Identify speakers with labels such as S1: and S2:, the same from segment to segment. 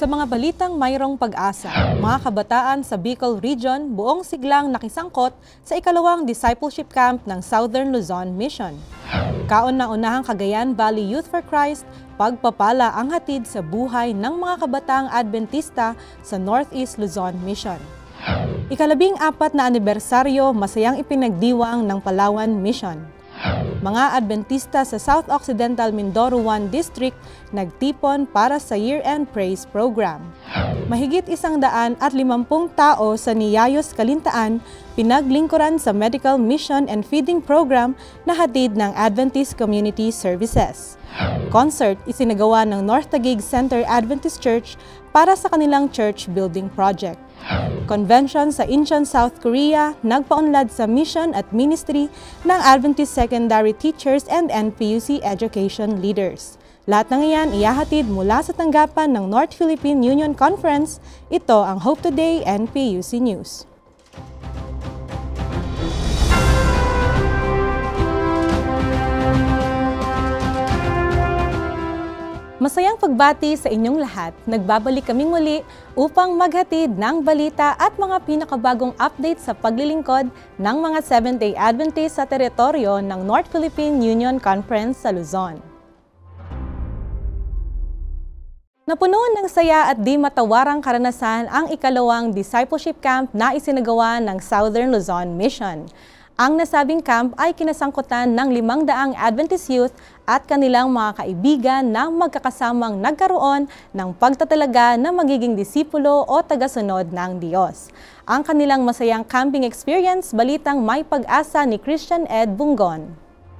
S1: Sa mga balitang mayroong pag-asa, mga kabataan sa Bicol Region buong siglang nakisangkot sa ikalawang discipleship camp ng Southern Luzon Mission. Kauna-unahang Cagayan Valley Youth for Christ, pagpapala ang hatid sa buhay ng mga kabataang Adventista sa Northeast Luzon Mission. Ikalabing-4 na anibersaryo masayang ipinagdiwang ng Palawan Mission. Mga Adventista sa South Occidental Mindoro 1 District nagtipon para sa year-end praise program. Mahigit 150 tao sa Niyayos Kalintaan pinaglingkuran sa medical mission and feeding program na hatid ng Adventist Community Services. Concert isinagawa ng North Taguig Center Adventist Church para sa kanilang church building project. Convention sa Incheon, South Korea, nagpaunlad sa mission at ministry ng Adventist Secondary Teachers and NPUC Education Leaders. Lahat ng iyan iyahatid mula sa tanggapan ng North Philippine Union Conference. Ito ang Hope Today NPUC News. Masayang pagbati sa inyong lahat. Nagbabalik kaming muli upang maghatid ng balita at mga pinakabagong update sa paglilingkod ng mga Seventh-day Adventist sa teritoryo ng North Philippine Union Conference sa Luzon. Napuno ng saya at di matawarang karanasan ang ikalawang discipleship camp na isinagawa ng Southern Luzon Mission. Ang nasabing camp ay kinasangkutan ng 500 Adventist youth at kanilang mga kaibigan na magkakasamang nagkaroon ng pagtatalaga na magiging disipulo o tagasunod ng Diyos. Ang kanilang masayang camping experience, balitang may pag-asa ni Christian Ed Bungon.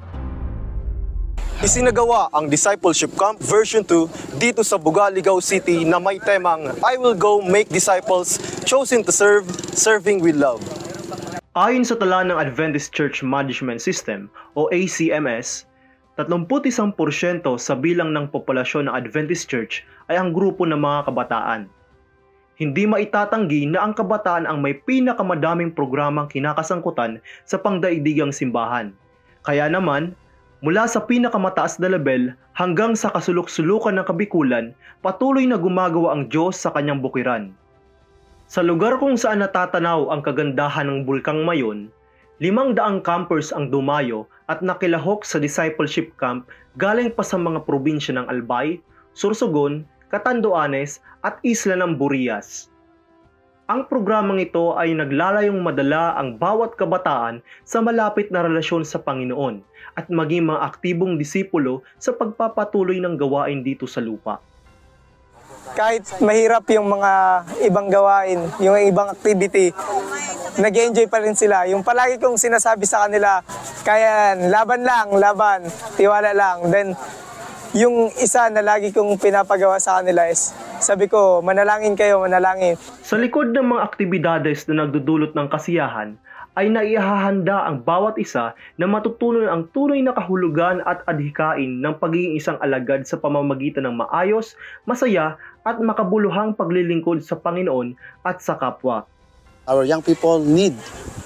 S2: Isinagawa ang Discipleship Camp version 2 dito sa Bugaligaw City na may temang I will go make disciples chosen to serve, serving with love.
S3: Ayon sa tala ng Adventist Church Management System o ACMS, 31% sa bilang ng populasyon ng Adventist Church ay ang grupo ng mga kabataan. Hindi maitatanggi na ang kabataan ang may pinakamadaming programang kinakasangkutan sa pangdaigdigang simbahan. Kaya naman, mula sa pinakamataas na level hanggang sa kasulok-sulukan ng kabikulan, patuloy na gumagawa ang Diyos sa kanyang bukiran. Sa lugar kung saan natatanaw ang kagandahan ng Bulkang Mayon, 500 campers ang dumayo at nakilahok sa discipleship camp galing pa sa mga probinsya ng Albay, Sorsogon, Catanduanes at Isla ng Burias. Ang programang ito ay naglalayong madala ang bawat kabataan sa malapit na relasyon sa Panginoon at maging mga aktibong disipulo sa pagpapatuloy ng gawain dito sa lupa.
S4: Kahit mahirap yung mga ibang gawain, yung ibang activity, nag-enjoy pa rin sila. Yung palagi kong sinasabi sa kanila, kaya laban lang, laban, tiwala lang. Then, yung isa na lagi kong pinapagawa sa kanila is, sabi ko, manalangin kayo, manalangin.
S3: Sa likod ng mga aktibidades na nagdudulot ng kasiyahan, ay naihahanda ang bawat isa na matutunan ang tunay na kahulugan at adhikain ng pagiging isang alagad sa pamamagitan ng maayos, masaya at makabuluhang paglilingkod sa Panginoon at sa kapwa.
S5: Our young people need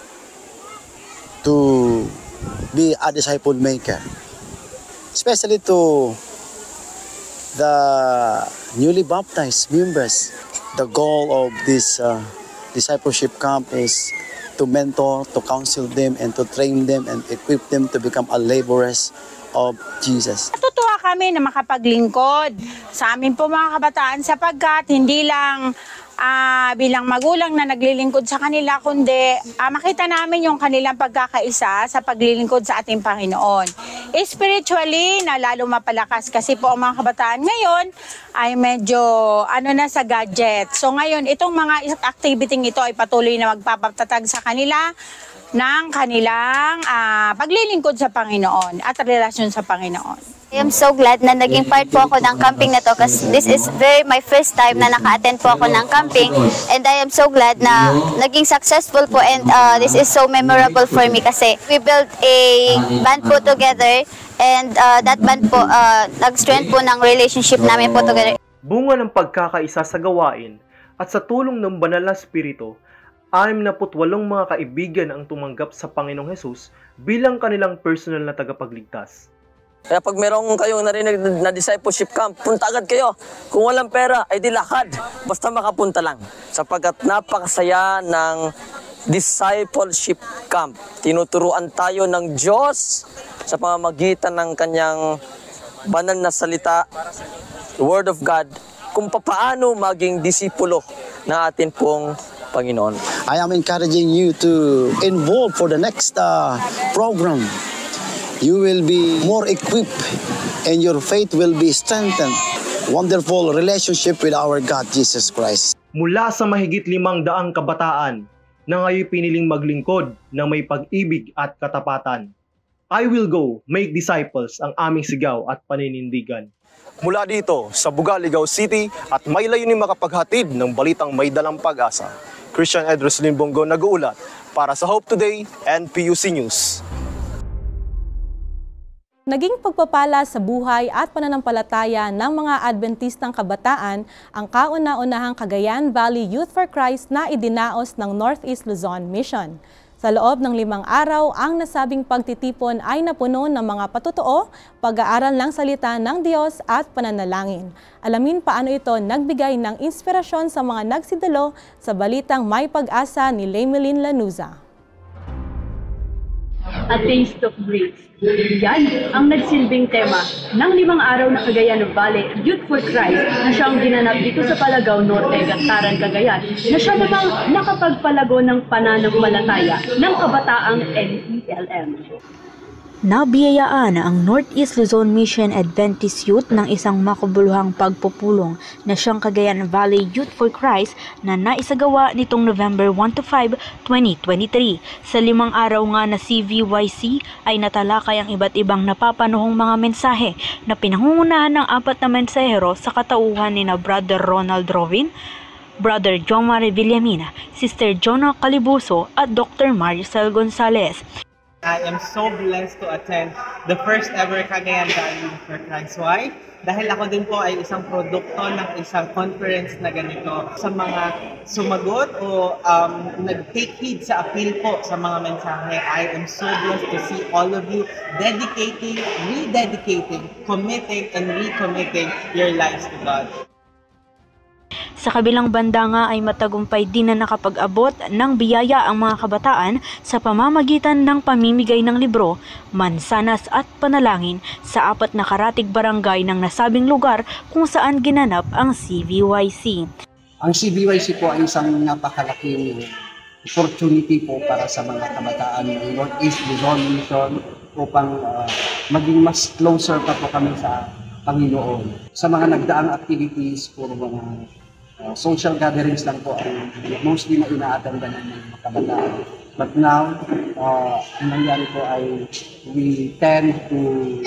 S5: to be a disciple maker, especially to the newly baptized members. The goal of this discipleship camp is to mentor, to counsel them, and to train them and equip them to become a laborers of Jesus.
S6: Natutuwa kami na makapaglingkod sa amin po mga kabataan sapagkat hindi lang bilang magulang na naglilingkod sa kanila, kundi makita namin yung kanilang pagkakaisa sa paglilingkod sa ating Panginoon. Spiritually, na lalo mapalakas kasi po ang mga kabataan ngayon ay medyo na sa gadget. So ngayon, itong mga activity ito ay patuloy na magpapatatag sa kanila ng kanilang paglilingkod sa Panginoon at relasyon sa Panginoon.
S7: I am so glad na naging part po ako ng camping na to kasi this is my first time na naka-attend po ako ng camping, and I am so glad na naging successful po, and this is so memorable for me kasi we built a band po together, and that band po nag-strength po ng relationship namin po together.
S3: Bunga ng pagkakaisa sa gawain at sa tulong ng Banal na Espiritu, 68 mga kaibigan ang tumanggap sa Panginoong Hesus bilang kanilang personal na tagapagligtas.
S8: Kaya pag merong kayong narinig na discipleship camp, punta agad kayo. Kung walang pera, ay di lakad. Basta makapunta lang. Sapagkat napakasaya ng discipleship camp. Tinuturuan tayo ng Diyos sa pamamagitan ng kanyang banal na salita, the Word of God, kung paano maging disipulo na atin pong Panginoon.
S5: I am encouraging you to involve for the next program. You will be more equipped and your faith will be strengthened. Wonderful relationship with our God, Jesus Christ.
S3: Mula sa mahigit 500 kabataan na ngayon piniling maglingkod ng may pag-ibig at katapatan. I will go make disciples ang aming sigaw at paninindigan.
S2: Mula dito sa Bugaligaw City at may layunin makapaghatid ng balitang may dalang pag-asa. Christian Ed Roslin Bongo nag-uulat para sa Hope Today and PUC News.
S1: Naging pagpapala sa buhay at pananampalataya ng mga Adventistang kabataan ang kauna-unahang Cagayan Valley Youth for Christ na idinaos ng Northeast Luzon Mission. Sa loob ng 5 araw, ang nasabing pagtitipon ay napuno ng mga patutuo, pag-aaral ng salita ng Diyos at pananalangin. Alamin paano ito nagbigay ng inspirasyon sa mga nagsidalo sa balitang May Pag-asa ni Lemelin Lanuza.
S9: A Taste of Grace. Yan ang nagsilbing tema ng 5 araw na Cagayan Valley Youth for Christ na siyang ginanap dito sa Palagaw Norte, Gattaran, Cagayan, na siya namang nakapagpalago ng pananampalataya ng kabataang NELM.
S10: Nabiyayaan ang Northeast Luzon Mission Adventist Youth ng isang makabuluhang pagpupulong na siyang Cagayan Valley Youth for Christ na naisagawa nitong November 1-5, 2023. Sa 5 araw nga na CVYC ay natalakay ang iba't ibang napapanuhong mga mensahe na pinangungunahan ng 4 na mensahero sa katauhan ni na Brother Ronald Rovin, Brother Jomar Villamina, Sister Jonah Calibuso at Dr. Maricel Gonzalez.
S11: I am so blessed to attend the first ever Cagayan Valley for Christ. Why? Dahil ako din po ay isang produkto ng isang conference na ganito. Sa mga sumagot o nag-take heed sa appeal po sa mga mensahe, I am so blessed to see all of you dedicating, rededicating, committing, and recommitting your lives to God.
S10: Sa kabilang banda nga ay matagumpay din na nakapag-abot ng biyaya ang mga kabataan sa pamamagitan ng pamimigay ng libro, mansanas at panalangin sa 4 na karatig barangay ng nasabing lugar kung saan ginanap ang CVYC.
S12: Ang CVYC po ay isang napakalaking opportunity po para sa mga kabataan ng Northeast Luzon Mission upang maging mas closer pa po kami sa Panginoon. Sa mga nagdaang activities, puro mga social gatherings lang po ang mostly na ina-attendan ng mga kabataan. But now, ang nangyari po ay we tend to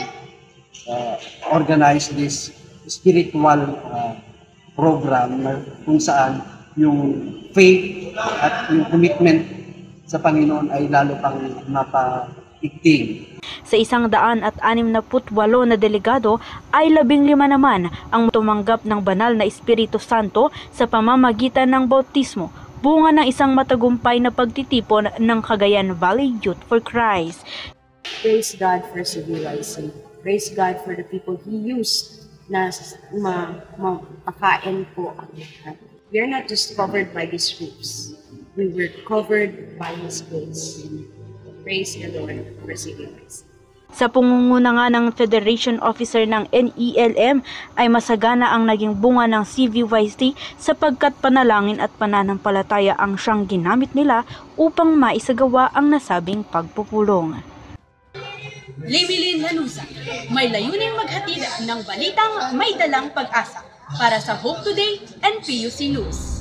S12: organize this spiritual program kung saan yung faith at yung commitment sa Panginoon ay lalo pang mapaigting.
S10: Sa 168 na delegado ay 15 naman ang tumanggap ng banal na Espiritu Santo sa pamamagitan ng bautismo, bunga ng isang matagumpay na pagtitipon ng Cagayan Valley Youth for Christ.
S9: Praise God for CVYC. Praise God for the people He used na mapakain po ang lahat. We are not just covered by these groups. We were covered by His grace. Praise the Lord for CVYC.
S10: Sa pungunguna nga ng Federation Officer ng NELM ay masagana ang naging bunga ng CVYC sapagkat panalangin at pananampalataya ang siyang ginamit nila upang maisagawa ang nasabing pagpupulong.
S13: Lemelin Lanuza, may layuning maghatid ng balitang may dalang pag-asa para sa Hope Today and PUC News.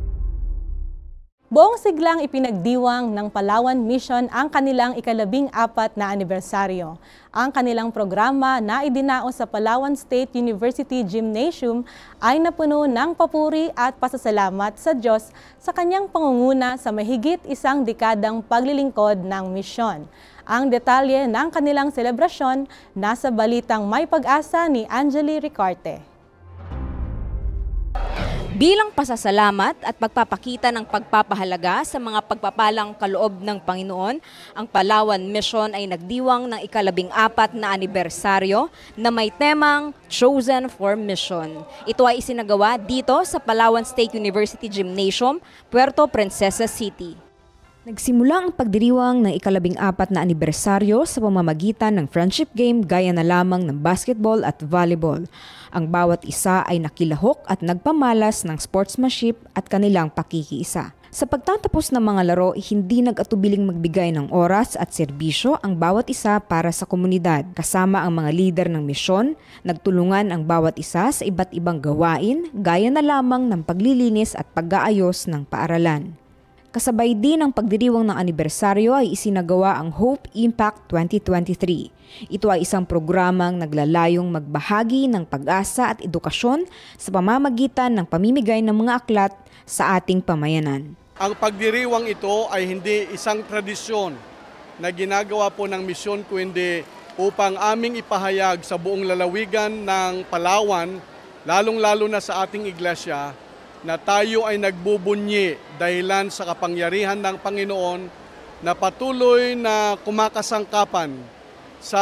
S1: Buong siglang ipinagdiwang ng Palawan Mission ang kanilang ika-14 na anibersaryo. Ang kanilang programa na idinaos sa Palawan State University Gymnasium ay napuno ng papuri at pasasalamat sa Diyos sa kanyang pangunguna sa mahigit 1 dekadang paglilingkod ng misyon. Ang detalye ng kanilang selebrasyon nasa balitang May Pag-asa ni Angeli Ricarte.
S14: Bilang pasasalamat at pagpapakita ng pagpapahalaga sa mga pagpapalang kaloob ng Panginoon, ang Palawan Mission ay nagdiwang ng ika-14 na anibersaryo na may temang Chosen for Mission. Ito ay isinagawa dito sa Palawan State University Gymnasium, Puerto Princesa City. Nagsimula ang pagdiriwang ng ika-14 na anibersaryo sa pamamagitan ng friendship game gaya na lamang ng basketball at volleyball. Ang bawat isa ay nakilahok at nagpamalas ng sportsmanship at kanilang pakikiisa. Sa pagtatapos ng mga laro, hindi nag-atubiling magbigay ng oras at serbisyo ang bawat isa para sa komunidad. Kasama ang mga lider ng misyon, nagtulungan ang bawat isa sa iba't ibang gawain gaya na lamang ng paglilinis at pag-aayos ng paaralan. Kasabay din ng pagdiriwang ng anibersaryo ay isinagawa ang Hope Impact 2023. Ito ay isang programang naglalayong magbahagi ng pag-asa at edukasyon sa pamamagitan ng pamimigay ng mga aklat sa ating pamayanan.
S15: Ang pagdiriwang ito ay hindi isang tradisyon na ginagawa po ng misyon kundi upang aming ipahayag sa buong lalawigan ng Palawan, lalong-lalo na sa ating iglesia, na tayo ay nagbubunyi dahilan sa kapangyarihan ng Panginoon na patuloy na kumakasangkapan sa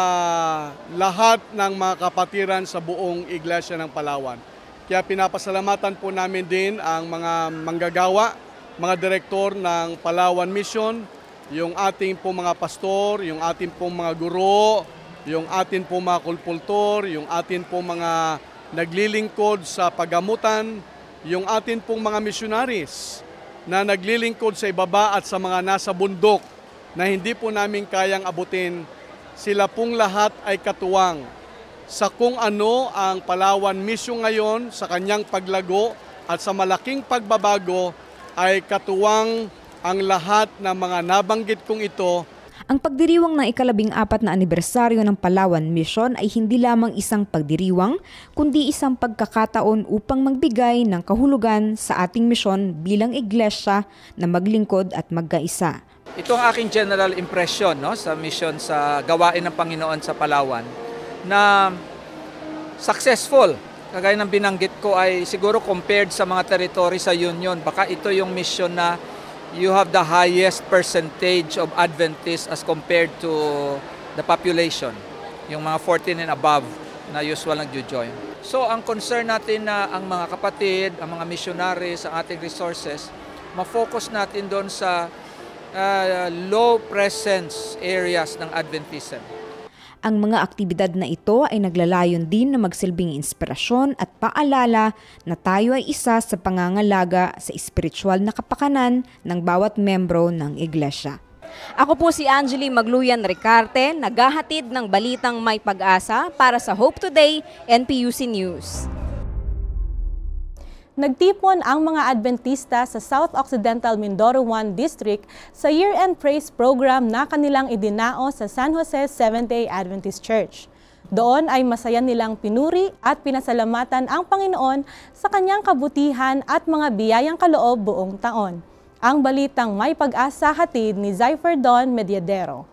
S15: lahat ng mga kapatiran sa buong iglesia ng Palawan. Kaya pinapasalamatan po namin din ang mga manggagawa, mga direktor ng Palawan Mission, yung ating po mga pastor, yung ating po mga guro, yung ating po mga kulpultor, yung ating po mga naglilingkod sa paggamutan, yung atin pong mga missionaries na naglilingkod sa ibaba at sa mga nasa bundok na hindi po namin kayang abutin, sila pong lahat ay katuwang sa kung ano ang Palawan Mission ngayon sa kanyang paglago at sa malaking pagbabago ay katuwang ang lahat ng mga nabanggit kong ito.
S14: Ang pagdiriwang ng ika-14 na anibersaryo ng Palawan Mission ay hindi lamang isang pagdiriwang, kundi isang pagkakataon upang magbigay ng kahulugan sa ating misyon bilang iglesia na maglingkod at magkaisa.
S16: Ito ang aking general impression sa mission sa gawain ng Panginoon sa Palawan na successful. Kagaya ng binanggit ko ay siguro compared sa mga territory sa Union, baka ito yung mission na you have the highest percentage of Adventists as compared to the population, yung mga 14 and above na usual nag-join. So ang concern natin na ang mga kapatid, ang mga missionaries, ang ating resources, ma-focus natin doon sa low presence areas ng Adventism.
S14: Ang mga aktibidad na ito ay naglalayon din na magsilbing inspirasyon at paalala na tayo ay isa sa pangangalaga sa espiritual na kapakanan ng bawat membro ng iglesia. Ako po si Angeli Magluyan Ricarte, naghahatid ng balitang may pag-asa para sa Hope Today NPUC News.
S1: Nagtipon ang mga Adventista sa South Occidental Mindoro 1 District sa Year-End Praise Program na kanilang idinao sa San Jose Seventh-day Adventist Church. Doon ay masaya nilang pinuri at pinasalamatan ang Panginoon sa kanyang kabutihan at mga biyayang kaloob buong taon. Ang balitang may pag-asa hatid ni Zypher Don Mediadero.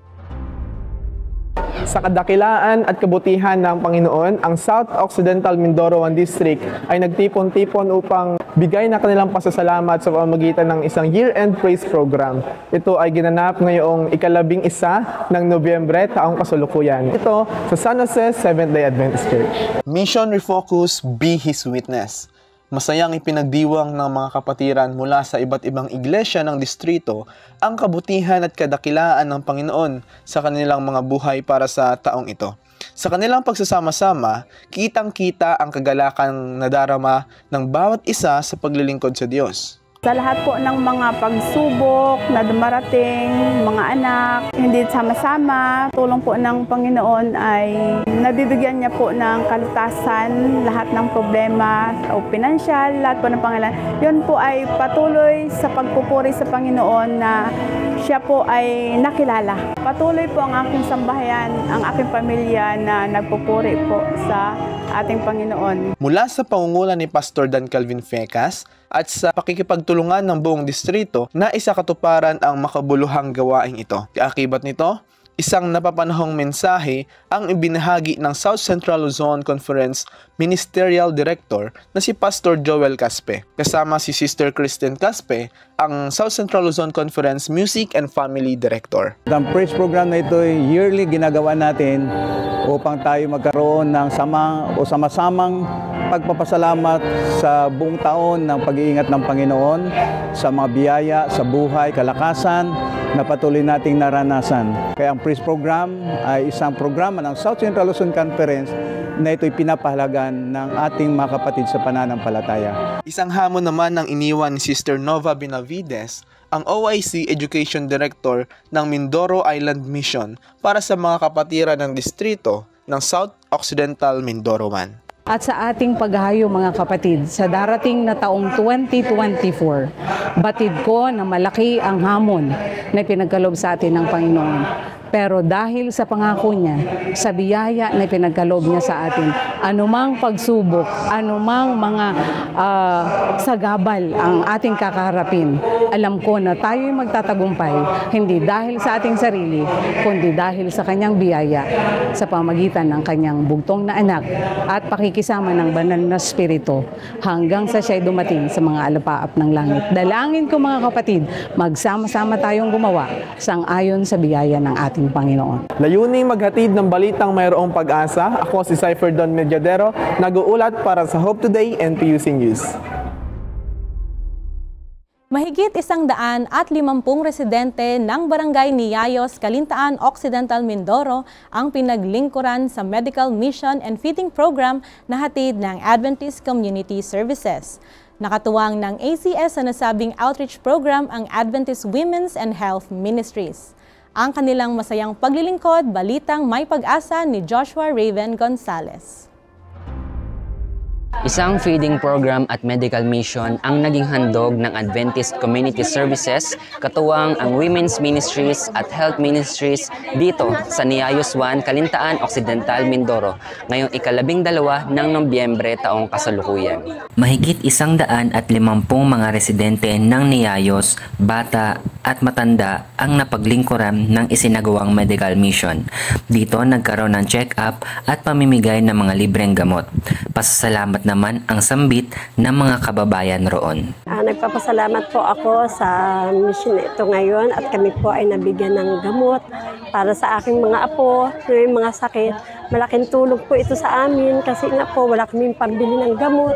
S17: Sa kadakilaan at kabutihan ng Panginoon, ang South Occidental Mindoro 1 District ay nagtipon-tipon upang bigay na kanilang pasasalamat sa pamamagitan ng isang year-end praise program. Ito ay ginanap ngayong ika-11 ng Nobyembre taong kasalukuyan. Ito sa San Jose Seventh-day Adventist Church.
S18: Mission Refocus, Be His Witness. Masayang ipinagdiwang ng mga kapatiran mula sa iba't ibang iglesia ng distrito ang kabutihan at kadakilaan ng Panginoon sa kanilang mga buhay para sa taong ito. Sa kanilang pagsasama-sama, kitang-kita ang kagalakan na darama ng bawat isa sa paglilingkod sa Diyos.
S19: Sa lahat po ng mga pagsubok na dumarating, mga anak, hindi sama-sama, tulong po ng Panginoon ay nabibigyan niya po ng kalutasan, lahat ng problema o pinansyal, lahat po ng Panginoon. Yun po ay patuloy sa pagpupuri sa Panginoon na siya po ay nakilala. Patuloy po ang aking sambahayan, ang aking pamilya na nagpupuri po sa ating Panginoon.
S18: Mula sa pangunguna ni Pastor Dan Calvin Fecas at sa pakikipagtulungan ng buong distrito na isa katuparan ang makabuluhang gawaing ito. Kaakibat nito, Isang napapanahong mensahe ang ibinahagi ng South Central Luzon Conference Ministerial Director na si Pastor Joel Caspe. Kasama si Sister Kristen Caspe, ang South Central Luzon Conference Music and Family Director.
S20: Ang praise program na ito ay yearly ginagawa natin upang tayo magkaroon ng sama-samang pagpapasalamat sa buong taon ng pag-iingat ng Panginoon sa mga biyaya, sa buhay, kalakasan na patuloy nating naranasan. Kaya ang praise program ay isang programa ng South Central Luzon Conference na ito'y pinapahalagan ng ating mga kapatid sa pananampalataya.
S18: Isang hamon naman ang iniwan ni Sister Nova Benavides, ang OIC Education Director ng Mindoro Island Mission para sa mga kapatiran ng distrito ng South Occidental Mindoro 1.
S21: At sa ating paghahayo mga kapatid, sa darating na taong 2024, batid ko na malaki ang hamon na pinagkaloob sa atin ng Panginoon. Pero dahil sa pangako niya, sa biyaya na pinagkaloob niya sa atin, anumang pagsubok, anumang mga sagabal ang ating kakaharapin, alam ko na tayo'y magtatagumpay, hindi dahil sa ating sarili, kundi dahil sa kanyang biyaya, sa pamagitan ng kanyang bugtong na anak at pakikisama ng banal na spirito hanggang sa siya'y dumating sa mga alapaap ng langit. Dalangin ko mga kapatid, magsama-sama tayong gumawa sang-ayon sa biyaya ng ating Panginoon.
S17: Layuning maghatid ng balitang mayroong pag-asa. Ako si Cypher Don Mediadero, nag-uulat para sa Hope Today and PUC News.
S1: Mahigit 150 residente ng Barangay Niyayos, Calintaan Occidental, Mindoro ang pinaglingkuran sa Medical Mission and Feeding Program na hatid ng Adventist Community Services. Nakatuwang ng ACS sa nasabing outreach program ang Adventist Women's and Health Ministries. Ang kanilang masayang paglilingkod, balitang may pag-asa ni Joshua Raven Gonzales.
S22: Isang feeding program at medical mission ang naging handog ng Adventist Community Services, katuwang ang Women's Ministries at Health Ministries dito sa Niyayos 1, Calintaan Occidental, Mindoro, ngayong 12 ng Nobyembre taong kasalukuyan.
S23: Mahigit 150 mga residente ng Niyayos, bata at matanda ang napaglingkuran ng isinagawang medical mission. Dito nagkaroon ng check-up at pamimigay ng mga libreng gamot. Pasasalamat naman ang sambit ng mga kababayan roon.
S24: Nagpapasalamat po ako sa mission na ito ngayon at kami po ay nabigyan ng gamot para sa aking mga apo na may mga sakit. Malaking tulong po ito sa amin kasi nga po wala kaming pambili ng gamot.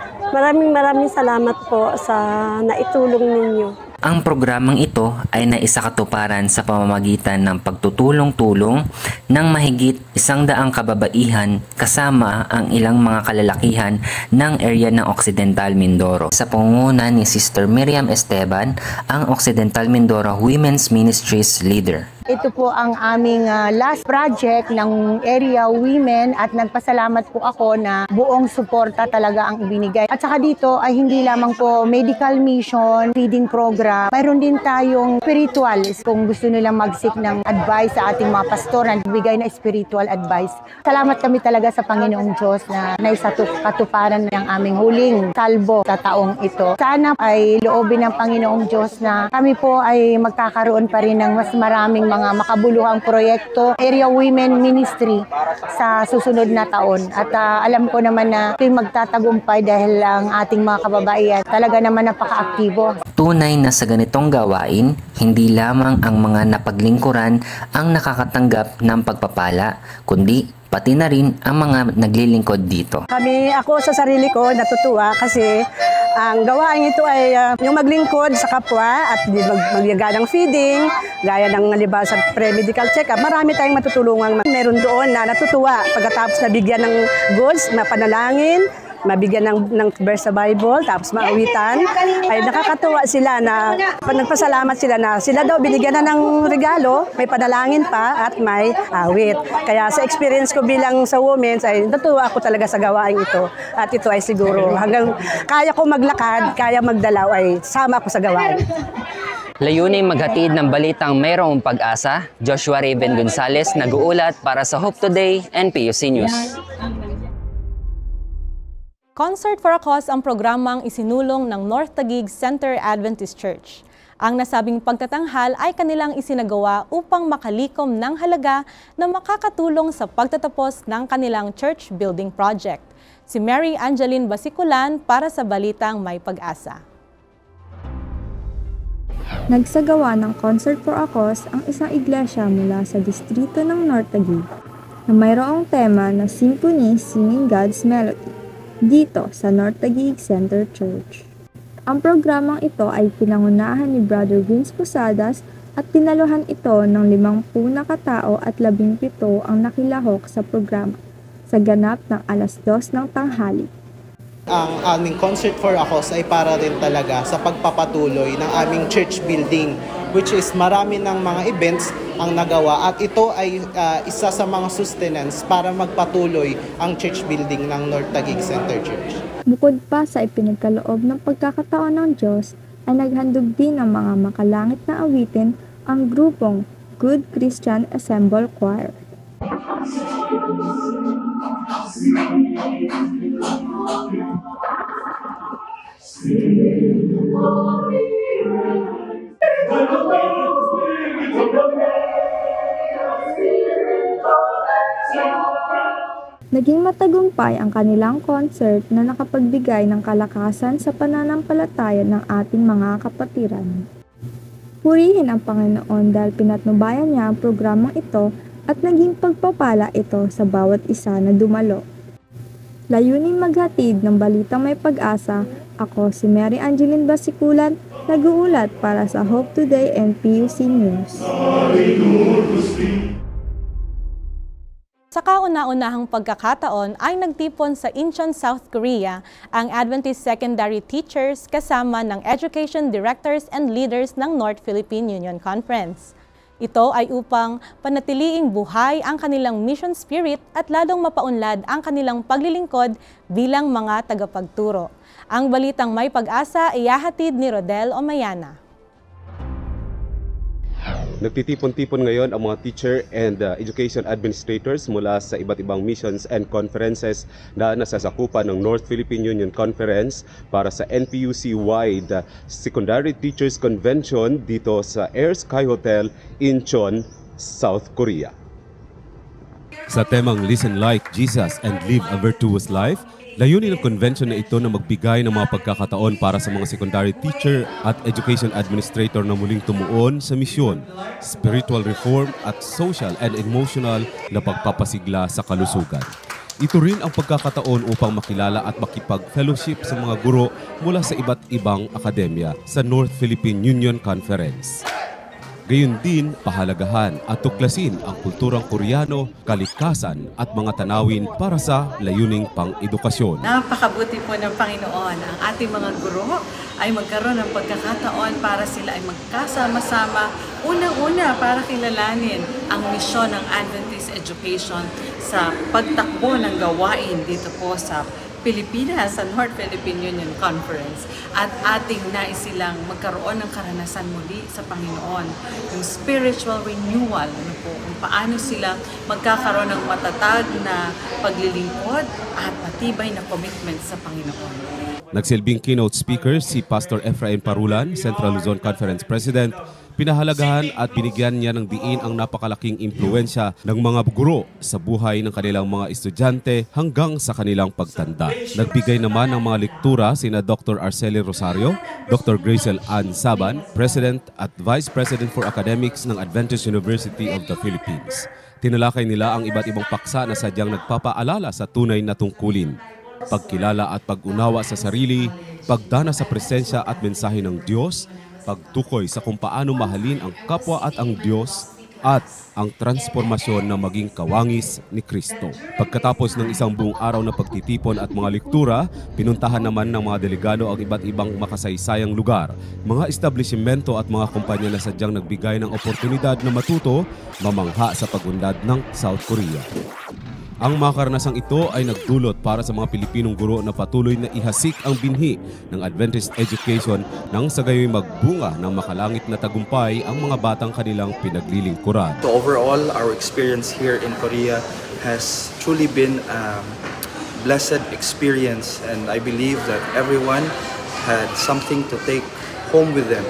S24: Maraming salamat po sa naitulong ninyo.
S23: Ang programang ito ay naisakatuparan sa pamamagitan ng pagtutulong-tulong ng mahigit 100 kababaihan kasama ang ilang mga kalalakihan ng area ng Occidental Mindoro. Sa pangunguna ni Sister Miriam Esteban, ang Occidental Mindoro Women's Ministries Leader.
S25: Ito po ang aming last project ng area women at nagpasalamat po ako na buong suporta talaga ang ibinigay. At saka dito ay hindi lamang po medical mission, feeding program. Mayroon din tayong spiritual kung gusto nilang mag-seek ng advice sa ating mga pastor na bigay na spiritual advice. Salamat kami talaga sa Panginoong Diyos na naisakatuparan ng aming huling salbo sa taong ito. Sana ay loobin ng Panginoong Diyos na kami po ay magkakaroon pa rin ng mas maraming mga makabuluhang proyekto, Area Women Ministry sa susunod na taon. At alam ko naman na ito'y magtatagumpay dahil ang ating mga kababaihan talaga naman napaka-aktibo.
S23: Tunay na sa ganitong gawain, hindi lamang ang mga napaglingkuran ang nakakatanggap ng pagpapala, kundi pati na rin ang mga naglilingkod dito.
S24: Ako sa sarili ko natutuwa kasi ang gawain ito ay yung maglingkod sa kapwa at magyaga ng feeding, gaya ng halimbawa sa pre-medical check-up. Marami tayong matutulungan. Meron doon na natutuwa pagkatapos nabigyan ng goods, mapanalangin, mabigyan ng verse sa Bible, tapos maawitan, ay nakakatuwa sila na nagpasalamat sila na sila daw binigyan na ng regalo, may panalangin pa at may awit. Kaya sa experience ko bilang sa women, ay natutuwa ako talaga sa gawain ito. At ito ay siguro hanggang kaya ko maglakad, kaya magdalaw, ay sama ako sa gawain.
S22: Layunin maghatid ng balitang mayroong pag-asa. Joshua Raven Gonzales, nag-uulat para sa Hope Today and PUC News.
S1: Concert for a Cause ang programang isinulong ng North Taguig Center Adventist Church. Ang nasabing pagtatanghal ay kanilang isinagawa upang makalikom ng halaga na makakatulong sa pagtatapos ng kanilang church building project. Si Mary Angeline Basiculan para sa Balitang May Pag-asa.
S4: Nagsagawa ng Concert for a Cause ang isang iglesia mula sa distrito ng North Taguig na mayroong tema na Symphony Singing God's Melody dito sa North Taguig Center Church. Ang programang ito ay pinangunahan ni Brother Vince Posadas at pinaluhan ito ng 50 na katao at 17 ang nakilahok sa programa sa ganap ng 2:00 ng tanghali.
S5: Ang aming Concert for a Cause ay para rin talaga sa pagpapatuloy ng aming church building, which is marami ng mga events ang nagawa at ito ay isa sa mga sustenance para magpatuloy ang church building ng North Taguig Center Church.
S4: Bukod pa sa ipinagkaloob ng pagkakataon ng Diyos, ay naghandog din ng mga makalangit na awitin ang grupong Good Christian Ensemble Choir. Naging matagumpay ang kanilang concert na nakapagbigay ng kalakasan sa pananampalataya ng ating mga kapatiran. Purihin ang Panginoon dahil pinatnubayan niya ang programang ito at naging pagpapala ito sa bawat isa na dumalo. Layuning maghatid ng Balitang May Pag-asa, ako si Mary Angeline Basiculan, nag-uulat para sa Hope Today and PUC News.
S1: Sa kauna-unahang pagkakataon ay nagtipon sa Incheon, South Korea ang Adventist secondary teachers kasama ng education directors and leaders ng North Philippine Union Conference. Ito ay upang panatiliing buhay ang kanilang mission spirit at lalong mapaunlad ang kanilang paglilingkod bilang mga tagapagturo. Ang Balitang May Pag-asa ay ihahatid ni Rodel Omayana.
S6: Nagtitipon-tipon ngayon ang mga teacher and education administrators mula sa iba't ibang missions and conferences na nasasakupan ng North Philippine Union Conference para sa NPUC-wide Secondary Teachers Convention dito sa Air Sky Hotel, Incheon, South Korea.
S7: Sa temang Listen Like Jesus and Live a Virtuous Life, layunin ng convention na ito na magbigay ng mga pagkakataon para sa mga secondary teacher at education administrator na muling tumuon sa misyon, spiritual reform at social and emotional na pagpapasigla sa kalusugan. Ito rin ang pagkakataon upang makilala at makipag-fellowship sa mga guro mula sa iba't ibang akademya sa North Philippine Union Conference. Gayon din, pahalagahan at tuklasin ang kulturang Koreano, kalikasan at mga tanawin para sa layuning pang-edukasyon.
S8: Napakabuti po ng Panginoon. Ang ating mga guro ay magkaroon ng pagkakataon para sila ay magkasama-sama. Unang-una para kilalanin ang misyon ng Adventist Education sa pagtakbo ng gawain dito po sa Pilipinas sa North Philippine Union Conference at ating nais silang magkaroon ng karanasan muli sa Panginoon, yung spiritual renewal, kung paano sila magkakaroon ng matatag na paglilingkod at matibay na commitment sa Panginoon.
S7: Nagsilbing keynote speaker si Pastor Efrain Parulan, Central Luzon Conference President. Pinahalagahan at binigyan niya ng diin ang napakalaking impluensya ng mga guro sa buhay ng kanilang mga estudyante hanggang sa kanilang pagtanda. Nagbigay naman ng mga lektura sina Dr. Arceli Rosario, Dr. Gracel Ann Saban, President at Vice President for Academics ng Adventist University of the Philippines. Tinalakay nila ang iba't ibang paksa na sadyang nagpapaalala sa tunay na tungkulin. Pagkilala at pag-unawa sa sarili, pagdana sa presensya at mensahe ng Diyos, pagtukoy sa kung paano mahalin ang kapwa at ang Diyos, at ang transformasyon na maging kawangis ni Kristo. Pagkatapos ng isang buong araw na pagtitipon at mga lektura, pinuntahan naman ng mga delegado ang iba't ibang makasaysayang lugar, mga establishmento at mga kumpanya na sadyang nagbigay ng oportunidad na matuto, mamangha sa pagunlad ng South Korea. Ang mga karanasang ito ay nagdulot para sa mga Pilipinong guro na patuloy na ihasik ang binhi ng Adventist education nang sa gayoy magbunga ng makalangit na tagumpay ang mga batang kanilang pinaglilingkuran.
S26: So overall, our experience here in Korea has truly been a blessed experience, and I believe that everyone had something to take
S2: home with them,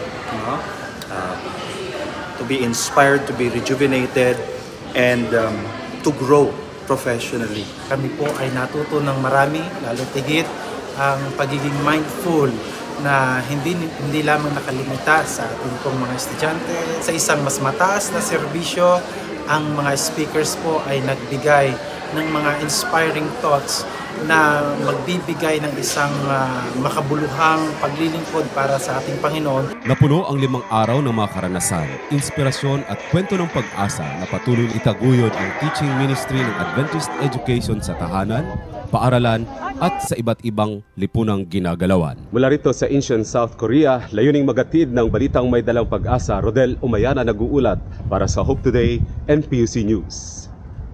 S2: to be inspired, to be rejuvenated, and to grow professionally.
S3: Kami po ay natuto ng marami, lalo tigit ang pagiging mindful na hindi lamang nakalimita sa ating pong mga estudyante. Sa isang mas mataas na serbisyo, ang mga speakers po ay nagbigay ng mga inspiring thoughts na magbibigay ng isang makabuluhang paglilingkod para sa ating Panginoon.
S7: Napuno ang 5 araw ng mga karanasan, inspirasyon at kwento ng pag-asa na patuloy itaguyod ang teaching ministry ng Adventist Education sa tahanan, paaralan at sa iba't ibang lipunang ginagalawan.
S6: Mula rito sa Incheon, South Korea, layuning magatid ng balitang may dalang pag-asa, Rodel Umayana nag-uulat para sa Hope Today NPUC News.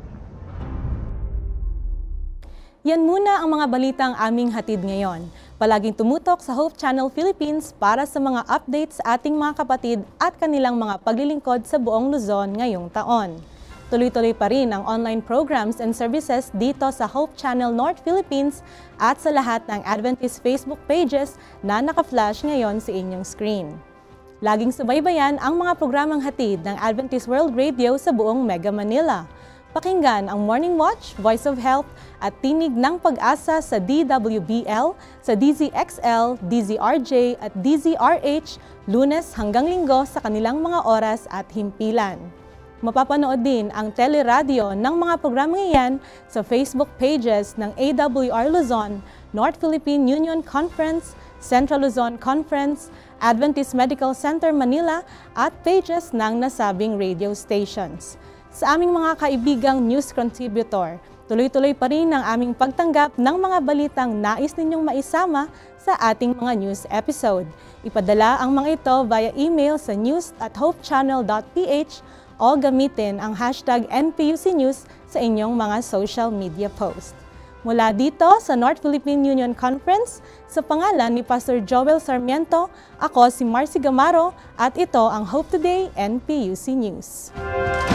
S1: Yan muna ang mga balitang aming hatid ngayon. Palaging tumutok sa Hope Channel Philippines para sa mga updates sa ating mga kapatid at kanilang mga paglilingkod sa buong Luzon ngayong taon. Tuloy-tuloy pa rin ang online programs and services dito sa Hope Channel North Philippines at sa lahat ng Adventist Facebook pages na naka-flash ngayon sa inyong screen. Laging subaybayan ang mga programang hatid ng Adventist World Radio sa buong Mega Manila. Pakinggan ang Morning Watch, Voice of Health at Tinig ng Pag-asa sa DWBL, sa DZXL, DZRJ at DZRH Lunes hanggang Linggo sa kanilang mga oras at himpilan. Mapapanood din ang teleradyo ng mga programang iyan sa Facebook pages ng AWR Luzon, North Philippine Union Conference, Central Luzon Conference, Adventist Medical Center Manila at pages ng nasabing radio stations. Sa aming mga kaibigang news contributor, tuloy-tuloy pa rin ang aming pagtanggap ng mga balitang nais ninyong maisama sa ating mga news episode. Ipadala ang mga ito via email sa news@hopechannel.ph o gamitin ang hashtag NPUC News sa inyong mga social media post. Mula dito sa North Philippine Union Conference, sa pangalan ni Pastor Joel Sarmiento, ako si Marcy Gamaro at ito ang Hope Today NPUC News.